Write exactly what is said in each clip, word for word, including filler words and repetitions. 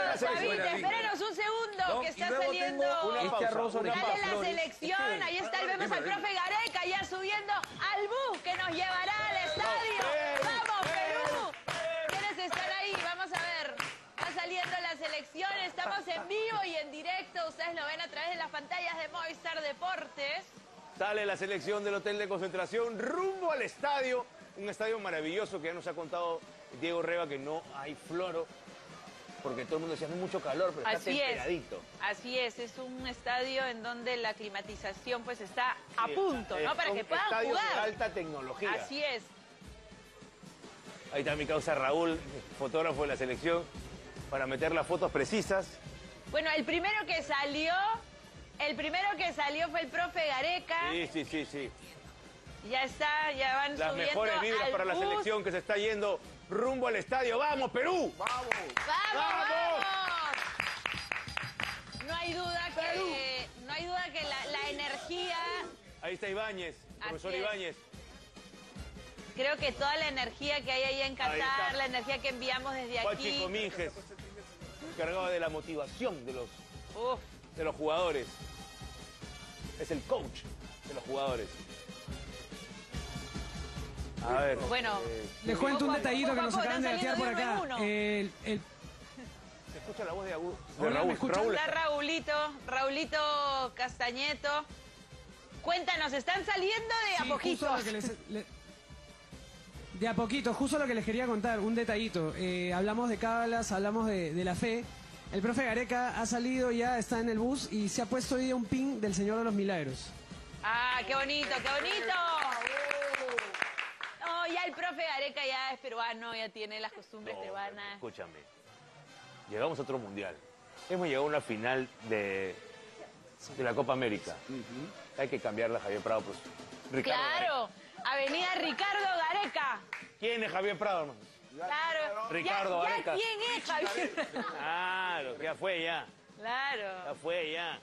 la selección. David, espérenos un segundo, No, que y está luego saliendo... tengo una Este pausa, arroz una original. Sale la pausa. selección, ahí está, vemos al profe Gareca ya subiendo al bus que nos llevará al estadio. ¡Vamos, Perú! ¿Quiénes están ahí? Vamos a ver. Va saliendo la selección, estamos en vivo y en directo. Ustedes lo ven a través de las pantallas de Movistar Deportes. Sale la selección del hotel de concentración rumbo al estadio. Un estadio maravilloso que ya nos ha contado Diego Reba que no hay floro. Porque todo el mundo decía, no hay mucho calor, pero está Así temperadito. es, así es, es un estadio en donde la climatización pues está a Sí, punto, ¿no? es Para un que puedan estadio jugar. de alta tecnología. Así es. Ahí está mi causa Raúl, fotógrafo de la selección, para meter las fotos precisas. Bueno, el primero que salió, el primero que salió fue el profe Gareca. Sí, sí, sí, sí. Ya está, ya van Las subiendo mejores vibras al para la bus. selección que se está yendo rumbo al estadio. ¡Vamos, Perú! ¡Vamos! ¡Vamos, ¡Vamos! vamos! No hay duda que, no hay duda que la, la energía, Ahí está Ibáñez, profesor es. Ibáñez. creo que toda la energía que hay ahí en Ahí Qatar, está. la energía que enviamos desde Juanchi aquí. Cominges, encargado de la motivación de los, Uf, de los jugadores. Es el coach de los jugadores. A ver. bueno. eh, Les cuento un Poco a detallito poco, que nos poco, acaban de están gatear por saliendo de acá. uno en uno. El, el- se escucha la voz de, Agu- de Hola, ¿me Raúl. escuchan? Raúl Está está- Raulito, Raulito Castañeto. Cuéntanos, ¿están saliendo de a sí, poquitos? justo lo que les- le- de a poquito, justo lo que les quería contar, un detallito. Eh, hablamos de cábalas, hablamos de, de la fe. El profe Gareca ha salido ya, está en el bus y se ha puesto hoy día un pin del Señor de los Milagros. Ah, qué bonito, qué bonito. No, ya el profe Gareca ya es peruano, ya tiene las costumbres No, peruanas. Escúchame. Llegamos a otro mundial. Hemos llegado a una final de, de la Copa América. Hay que cambiarla, Javier Prado. Pues. Ricardo Gareca. Claro, Avenida Ricardo Gareca. ¿Quién es Javier Prado, hermano? Claro. Ricardo ya, Gareca. ya, ¿quién es Javier? Claro, ya fue ya. Ya Claro. fue ya.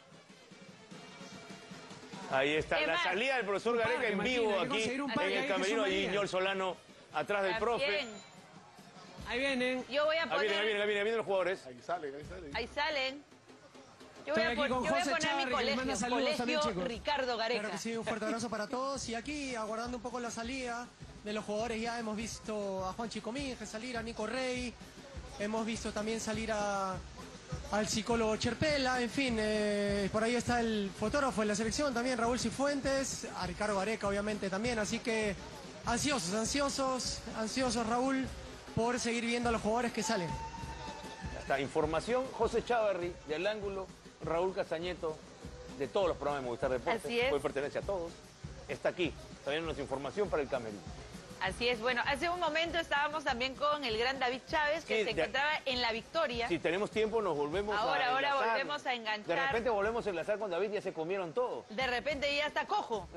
Ahí está Es la más, salida del profesor Gareca parque, en Martín, vivo hay que aquí conseguir un en parque ahí el que camerino de sumaría. Iñol Solano, atrás del profe. También. Ahí vienen. Yo voy a Ahí poner... vienen, ahí vienen, ahí vienen, ahí vienen los jugadores. Ahí salen, ahí salen. Ahí salen. Yo voy, Estoy a, aquí pon- con yo voy a José poner Chávarri, mi que les manda colegio, saludos también, Colegio chicos. Ricardo Gareca. Claro que sí, un fuerte abrazo para todos. Y aquí, aguardando un poco la salida de los jugadores, ya hemos visto a Juan Chicominge salir, a Nico Rey, hemos visto también salir a, al psicólogo Cherpela, en fin, eh, por ahí está el fotógrafo de la selección también, Raúl Cifuentes, a Ricardo Gareca obviamente también, así que ansiosos, ansiosos, ansiosos Raúl, por seguir viendo a los jugadores que salen. Ya está, información, José Chávarri, del Ángulo, Raúl Castañeto, de todos los programas de Movistar Deportes. Así es. Hoy pertenece a todos. Está aquí, también nuestra información para el camerino. Así es, bueno, hace un momento estábamos también con el gran David Chávez, que Sí, se de- encontraba en La Victoria. Si tenemos tiempo, nos volvemos Ahora, a ahora enlazar. volvemos a enganchar. De repente volvemos a enlazar con David, ya se comieron todo. De repente ya está cojo.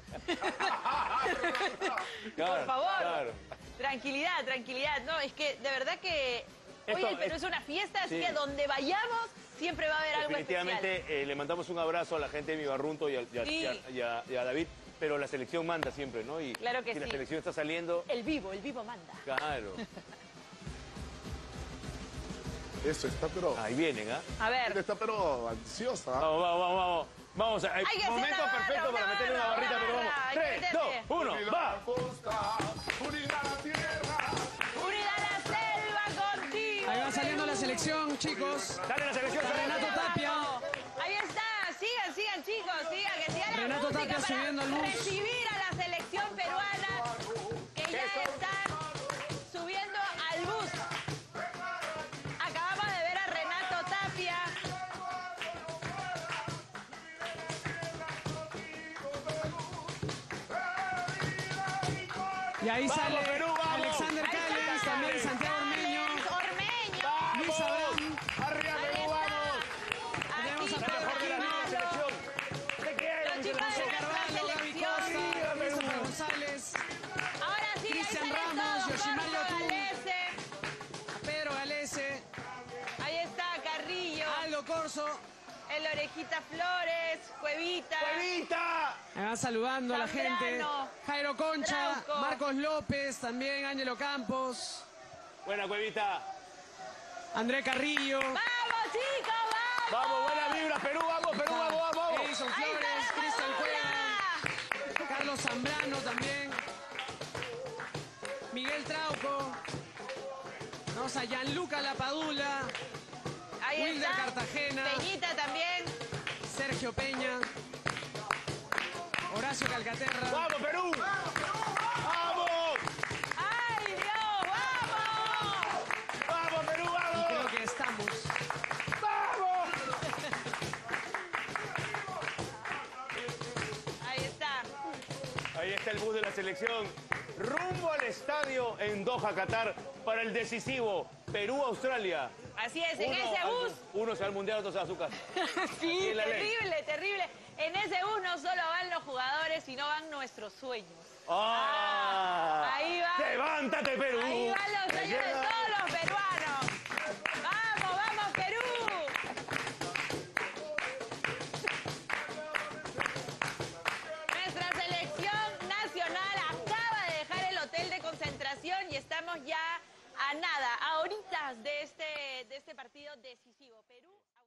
Claro, Por favor. claro. Tranquilidad, tranquilidad. No, es que de verdad que hoy Esto el Perú es- es una fiesta, así sí. que donde vayamos siempre va a haber algo especial. Definitivamente eh, le mandamos un abrazo a la gente de Mi Barrunto y a, y a- Sí. y a- y a- y a David, pero la selección manda siempre, ¿no? Y Claro que si la sí. selección está saliendo, El vivo, el vivo manda. claro. Eso está, pero... Ahí vienen, ¿ah? A ver. Está, pero ansiosa. ¿ah? Vamos, vamos, vamos, vamos. Vamos, a- Hay que hacer momento una barra, perfecto una para meterle una barra, barrita, una pero vamos. barra, hay que Tres, meterle. dos, uno, Unida va. la costa, unida la tierra. Unida la selva contigo. Ahí va saliendo la selección, chicos. Dale la selección, Está Renato Tapia. Ahí está, sigan, sigan chicos, sigan, que siga la Renato música Tapia para subiendo al bus. recibir a la selección peruana, que ya están subiendo al bus. Acabamos de ver a Renato Tapia. Y ahí Vamos, sale Perú, vamos. Alexander Ahí Callens, está. también Santiago Ormeño, Alex Ormeño. Luis Abraham. Arriba, Ahí Perú, vamos. está. Tenemos Aquí a La mejor de la liga de selección. Te quiero, Los mi chicos selección. de nuestra Carvalho, Gaby selección. Costa, Christopher González, Ahora sí, ahí Cristian salen Ramos, todos. Yoshimaru Corso, Otún. Galese. Pedro Galese, Ahí está Carrillo, Aldo Corso. el Orejita Flores, Cuevita. ¡Cuevita! Me van saludando a la Zambrano. gente. Jairo Concha, Trauco. Marcos López, también Ángelo Campos, Buena, Cuevita. André Carrillo. ¡Vamos, chicos! ¡Vamos! Vamos, buena vibra, Perú, vamos, Perú, vamos, vamos, vamos. Edison ¡Ahí está Flores, la Cristian Padula! Cueva, Carlos Zambrano también, Miguel Trauco, vamos a Gianluca Lapadula, Ahí Wilder está. Cartagena. Peñita también. Sergio Peña, Horacio Calcaterra. ¡Vamos, Perú! ¡Vamos! ¡Ay, Dios! ¡Vamos! ¡Vamos, Perú, vamos! Creo que estamos. ¡Vamos! Ahí está. Ahí está el bus de la selección. Rumbo al estadio en Doha, Qatar, para el decisivo Perú-Australia. Así es, en Uno ese al- bus. Uno se va al mundial, otro se va a su casa. Sí, es la ley. terrible, terrible. En ese bus no solo van los jugadores, sino van nuestros sueños. ¡Ah! Ahí va. ¡Levántate, Perú! Ahí van los sueños de todos los peruanos. ¡Vamos, vamos, Perú! Nuestra selección nacional acaba de dejar el hotel de concentración y estamos ya a nada, a horitas de este, de este partido decisivo. Perú.